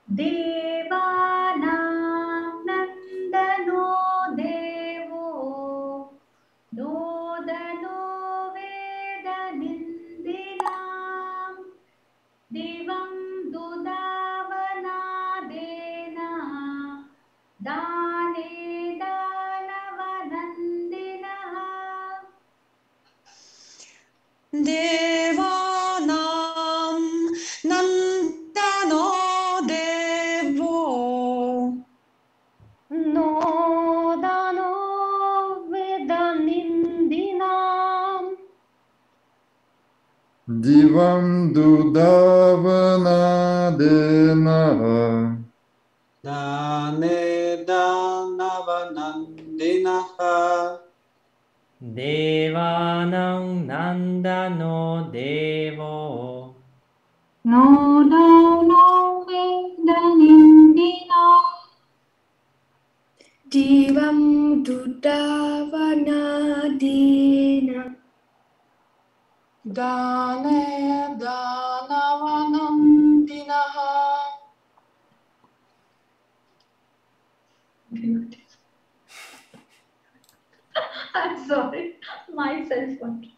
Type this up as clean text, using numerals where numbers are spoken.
देवानां नन्दनो देवो नोदनो वेदनिन्दिनां दिवं दुदावनादेन दाने दानवनन्दिनः Devanam Nandano Devo Nodano Vedanindinam Divam Dudavana Dena Dane Danavanandinaha Devanam Nandano Devo नोदनो वेदनिन्दिना Divam Dudavanadina Dane Danavanandinaha. I'm sorry, myself.